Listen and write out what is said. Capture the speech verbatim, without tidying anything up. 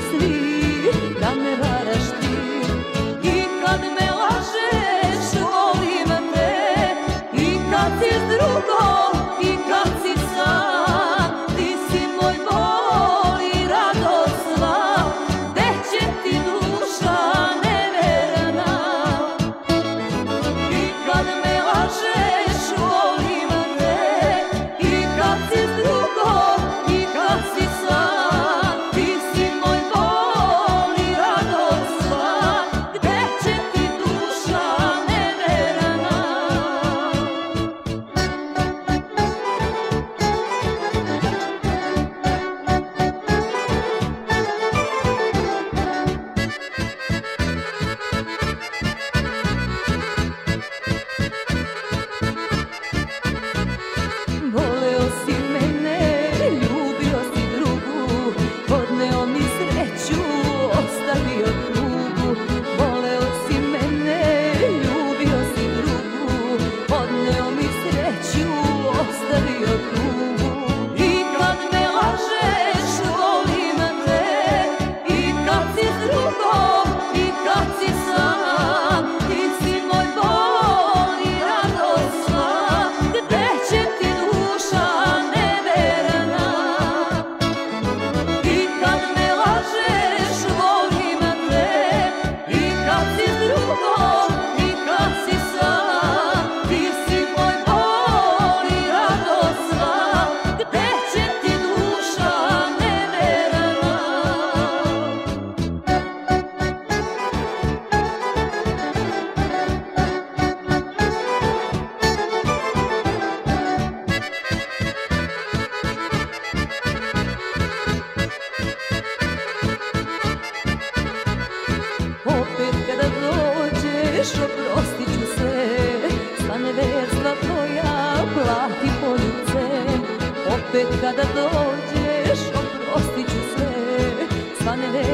misli da me varaš ti. I kad me lažeš volim te, i kad si s drugom i kad si sam, ti si moj bol i radost sva, gde će ti duša neverna. I kad me lažeš volim te, i kad si s drugom i kad si sam, ti si moj bol i radost sva, gde će ti duša neverna. Voleo si mene, ljubio si drugu, odneo mi sreću, ostavio tugu. Voleo si mene, ljubio si drugu, odneo mi sreću, ostavio tugu. I kad me lažeš volim te, i kad si s drugom i kad si sam, ti si moj bol i radost sva, gde će ti duša neverna. I kad me lažeš volim te, i kad si s drugom i kad si sam, ti si moj bol i radost sva, gde će ti duša neverna. Opet kada dođeš oprostit ću se, sva neverstva tvoja plati poljuce. Opet kada dođeš oprostit ću se, sva neverstva